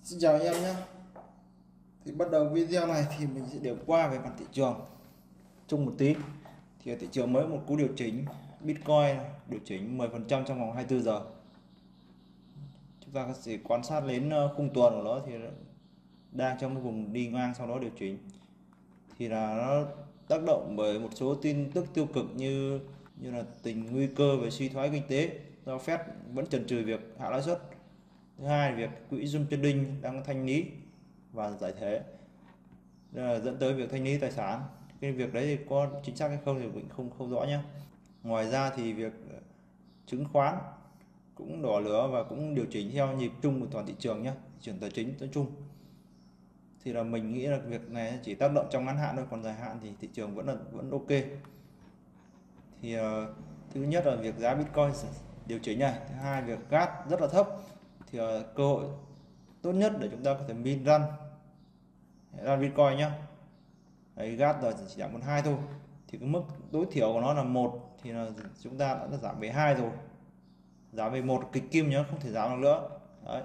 Xin chào anh em nhé. Thì bắt đầu video này thì mình sẽ điểm qua về mặt thị trường chung một tí. Thì ở thị trường mới một cú điều chỉnh Bitcoin điều chỉnh 10% trong vòng 24 giờ. Chúng ta có thể quan sát đến khung tuần của nó thì đang trong cái vùng đi ngang sau đó điều chỉnh. Thì là nó tác động bởi một số tin tức tiêu cực như là tình nguy cơ về suy thoái kinh tế do Fed vẫn chần chừ việc hạ lãi suất. Thứ hai là việc quỹ Zoom trading đang thanh lý và giải thể, dẫn tới việc thanh lý tài sản. Cái việc đấy thì có chính xác hay không thì mình không rõ nhé. Ngoài ra thì việc chứng khoán cũng đỏ lửa và cũng điều chỉnh theo nhịp chung của toàn thị trường nhé, thị trường tài chính nói chung. Thì là mình nghĩ là việc này chỉ tác động trong ngắn hạn thôi, còn dài hạn thì thị trường vẫn ok. Thì thứ nhất là việc giá Bitcoin điều chỉnh này, thứ hai việc gas rất là thấp thì cơ hội tốt nhất để chúng ta có thể min run Bitcoin nhá. Đấy, gas rồi chỉ giảm còn 2 thôi thì cái mức tối thiểu của nó là 1 thì là chúng ta đã giảm về 2 rồi, giảm về 1 kịch kim nhá, không thể giảm được nữa. Đấy,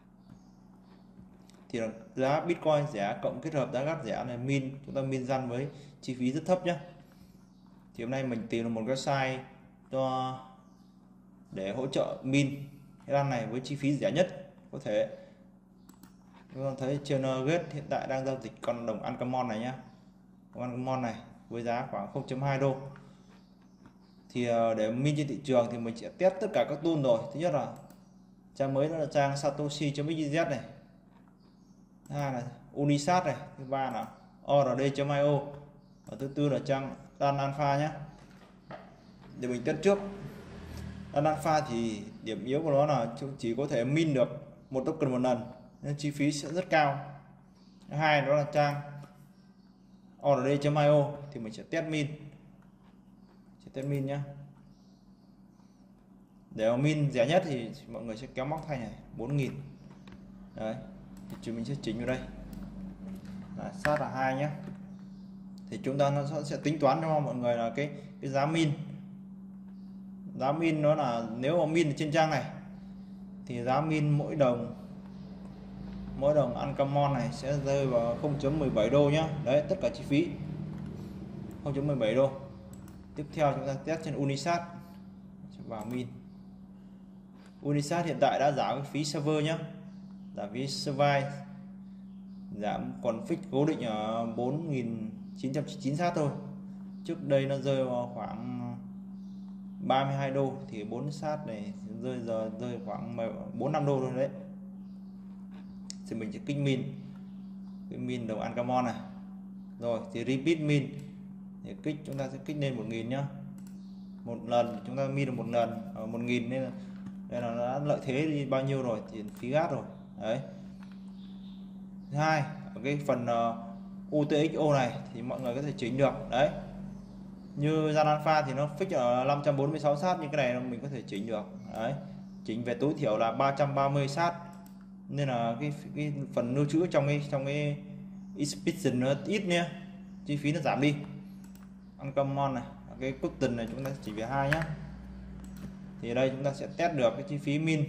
thì là giá Bitcoin rẻ cộng kết hợp giá gas rẻ này, chúng ta min run với chi phí rất thấp nhá. Thì hôm nay mình tìm được một cái site để hỗ trợ min cái run này với chi phí rẻ nhất có thể. Chúng ta thấy trên Gate hiện tại đang giao dịch con đồng Uncommon này nhá, con Uncommon này với giá khoảng 0,2 đô. Thì để min trên thị trường thì mình sẽ test tất cả các tool rồi. Thứ nhất là trang mới đó là trang satoshi.xyz này, thứ hai là Unisat này, thứ ba là ORD.io, và thứ tư là trang Dan Alpha nhé. Để mình test trước Dan Alpha thì điểm yếu của nó là chỉ có thể min được một token một lần nên chi phí sẽ rất cao. Thứ hai đó là trang ORD.io thì mình sẽ test min nhé. Để mà min rẻ nhất thì mọi người sẽ kéo móc thay này 4.000. Đấy, thì mình sẽ chỉnh vào đây là sát là 2 nhé. Thì chúng ta nó sẽ tính toán cho mọi người là cái giá min nó là, nếu mà min trên trang này thì giá min mỗi đồng Uncommon này sẽ rơi vào 0,17 đô nhá. Đấy, tất cả chi phí 0,17 đô. Tiếp theo chúng ta test trên Unisat, vào min. Unisat hiện tại đã giảm cái phí server nhé, giảm phí server, giảm còn fix cố định ở 4.999 sát thôi. Trước đây nó rơi vào khoảng 32 đô thì 4 sát này rơi khoảng 4-5 đô thôi đấy. Thì mình sẽ kích min đồng Uncommon này. Rồi thì repeat min thì chúng ta sẽ kích lên 1.000 nhá. Một lần chúng ta min được một lần ở 1.000 nên là đây là nó đã lợi thế đi bao nhiêu rồi, thì phí gas rồi. Đấy. Thứ hai, ở cái phần UTXO này thì mọi người có thể chỉnh được. Đấy, như gian alpha thì nó fix ở 546 sát, như cái này mình có thể chỉnh được. Đấy, chỉnh về tối thiểu là 330 sát, nên là cái phần lưu trữ trong cái expansion nó ít nhé, chi phí nó giảm đi. Uncommon này, cái custom này chúng ta chỉ về 2 nhé. Thì ở đây chúng ta sẽ test được cái chi phí min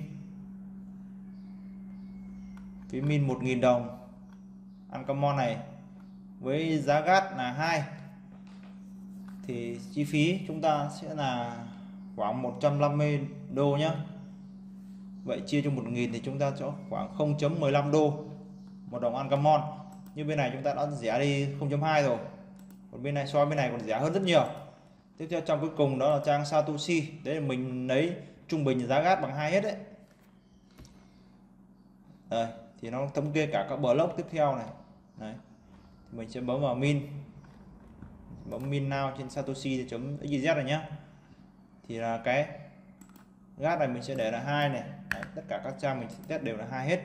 1.000 đồng Uncommon này với giá gas là 2 thì chi phí chúng ta sẽ là khoảng 150 đô nhé. Vậy chia cho 1.000 thì chúng ta cho khoảng 0,15 đô một đồng Uncommon. Như bên này chúng ta đã rẻ đi 0,2 rồi, còn bên này so với bên này còn rẻ hơn rất nhiều. Tiếp theo trong cuối cùng đó là trang Satoshi, đấy là mình lấy trung bình giá gas bằng 2 hết đấy. Đây thì nó thống kê cả các block tiếp theo này. Đấy, thì mình sẽ bấm vào bấm min now trên satoshi.xyz này nhá. Thì là cái gas này mình sẽ để là 2 này. Đấy, tất cả các trang mình sẽ test đều là 2 hết.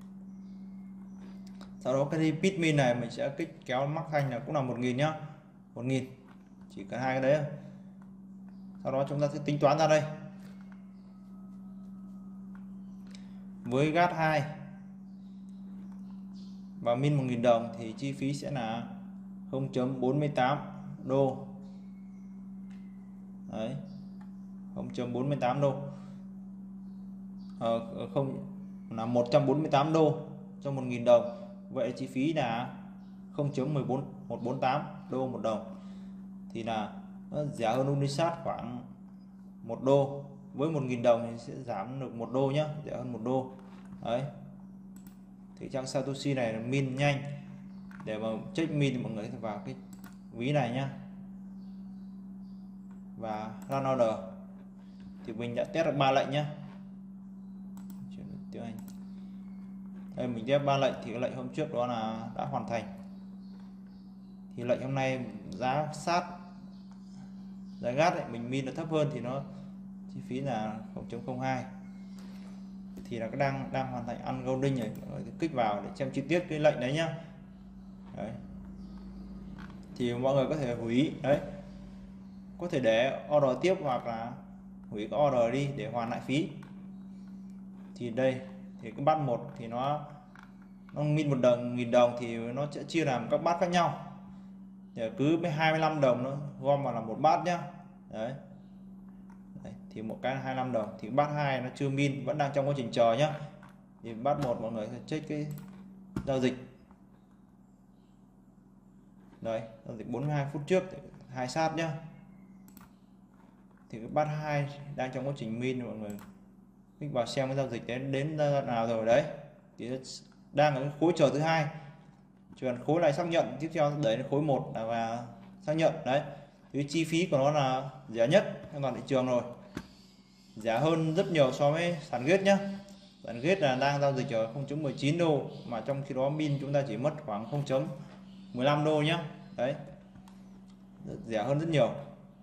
Sau đó cái repeat min này mình sẽ kích kéo mắc thanh là cũng là 1.000 nhá. 1.000, chỉ cần 2 cái đấy. Sau đó chúng ta sẽ tính toán ra đây. Với gas 2 và min 1.000 đồng thì chi phí sẽ là 0,48 đô. Đấy, 0,48 đô. Không là 148 đô cho 1.000 đồng. Vậy chi phí là 0.148 đô một đồng, thì là nó rẻ hơn Unisat khoảng 1 đô. Với 1.000 đồng thì sẽ giảm được 1 đô nhé, rẻ hơn 1 đô. Đấy. Thì trang Satoshi này là min nhanh. Để mà check min thì mọi người sẽ vào cái ví này nhá, và run order. Thì mình đã test được 3 lệnh nhá. Chuyển tiếng Anh. Đây mình test 3 lệnh thì cái lệnh hôm trước đó là đã hoàn thành. Thì lệnh hôm nay giá sát, giá gas ấy, mình min là thấp hơn thì nó chi phí là 0.02, thì là đang hoàn thành unloading rồi. Mọi người kích vào để xem chi tiết cái lệnh đấy nhá. Đấy. Thì mọi người có thể hủy đấy, có thể để order tiếp hoặc là hủy cái order đi để hoàn lại phí. Thì đây thì cái bát 1 thì nó min 1.000 đồng thì nó sẽ chia làm các bát khác nhau. Để cứ 25 đồng nó gom vào là một bát nhá. Đấy. Đấy, thì một cái 25 đồng thì bát 2 nó chưa min, vẫn đang trong quá trình chờ nhá. Thì bát 1 mọi người sẽ check cái giao dịch. Đấy, giao dịch 42 phút trước 2 sát nhá. Thì cái bát 2 đang trong quá trình min, mọi người kích vào xem cái giao dịch đến giai đoạn nào rồi đấy. Thì đang ở cái khối chờ thứ hai. Chỉ cần khối này xác nhận, tiếp theo đẩy đến khối 1 là và xác nhận đấy. Thì chi phí của nó là rẻ nhất trong toàn thị trường rồi, rẻ hơn rất nhiều so với sàn Gate nhá. Sàn Gate là đang giao dịch ở 0.19 đô, mà trong khi đó min chúng ta chỉ mất khoảng 0.15 đô nhá. Đấy, rẻ hơn rất nhiều.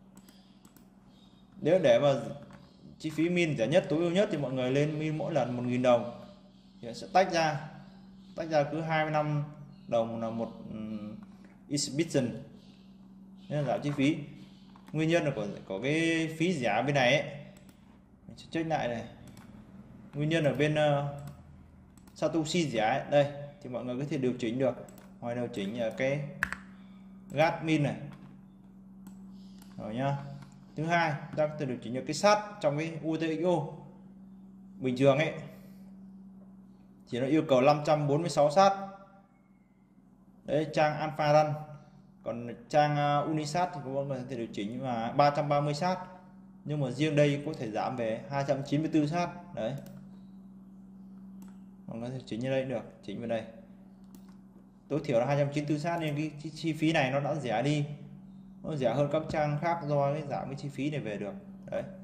Nếu để mà chi phí min rẻ nhất, tối ưu nhất thì mọi người lên min mỗi lần 1.000 đồng thì sẽ tách ra cứ 25 đồng là một exhibition, nên giảm chi phí. Nguyên nhân là của cái phí rẻ bên này ấy, mình sẽ check lại này. Nguyên nhân ở bên Satoshi rẻ ấy. Đây thì mọi người có thể điều chỉnh được, ngoài điều chỉnh ở cái gas min này rồi nhá. Thứ hai, ta có thể điều chỉnh được cái sát trong cái UTXO. Bình thường ấy chỉ nó yêu cầu 546 sát. Đấy, trang Alpha Run. Còn trang Unisat thì mọi người có thể điều chỉnh là 330 sát. Nhưng mà riêng đây có thể giảm về 294 sát. Đấy, mọi người có thể chỉnh như đây được, chỉnh vào đây. Tối thiểu là 294 sát, nên cái chi phí này nó đã rẻ đi. Nó rẻ hơn các trang khác do cái giảm cái chi phí này về được. Đấy.